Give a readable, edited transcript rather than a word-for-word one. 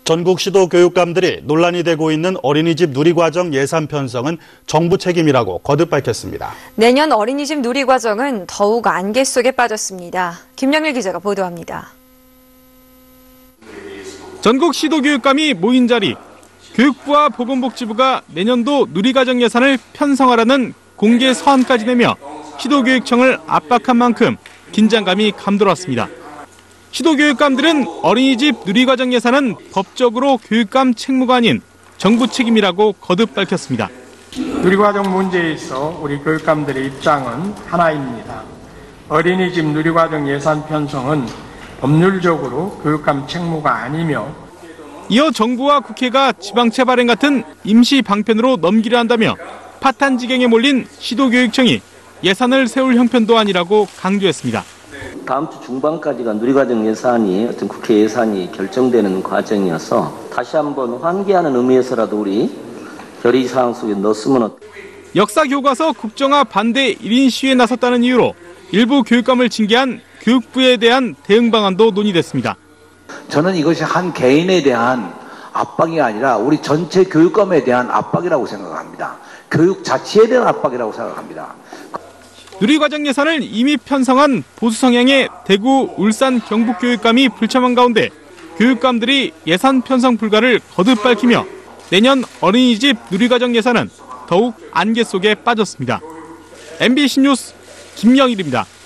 전국 시도 교육감들이 논란이 되고 있는 어린이집 누리과정 예산 편성은 정부 책임이라고 거듭 밝혔습니다. 내년 어린이집 누리과정은 더욱 안개 속에 빠졌습니다. 김영일 기자가 보도합니다. 전국 시도 교육감이 모인 자리, 교육부와 보건복지부가 내년도 누리과정 예산을 편성하라는 공개 서한까지 내며 시도교육청을 압박한 만큼 긴장감이 감돌았습니다. 시도교육감들은 어린이집 누리과정 예산은 법적으로 교육감 책무가 아닌 정부 책임이라고 거듭 밝혔습니다. 누리과정 문제에 있어 우리 교육감들의 입장은 하나입니다. 어린이집 누리과정 예산 편성은 법률적으로 교육감 책무가 아니며 이어 정부와 국회가 지방채 발행 같은 임시 방편으로 넘기려 한다며 파탄지경에 몰린 시도교육청이 예산을 세울 형편도 아니라고 강조했습니다. 다음 주 중반까지가 누리과정 예산이 어떤 국회 예산이 결정되는 과정이어서 다시 한번 환기하는 의미에서라도 우리 결의사항 속에 넣었으면 역사교과서 국정화 반대 1인 시위에 나섰다는 이유로 일부 교육감을 징계한 교육부에 대한 대응 방안도 논의됐습니다. 저는 이것이 한 개인에 대한 압박이 아니라 우리 전체 교육감에 대한 압박이라고 생각합니다. 교육 자체에 대한 압박이라고 생각합니다. 누리과정 예산을 이미 편성한 보수 성향의 대구, 울산, 경북 교육감이 불참한 가운데 교육감들이 예산 편성 불가를 거듭 밝히며 내년 어린이집 누리과정 예산은 더욱 안개 속에 빠졌습니다. MBC 뉴스 김영일입니다.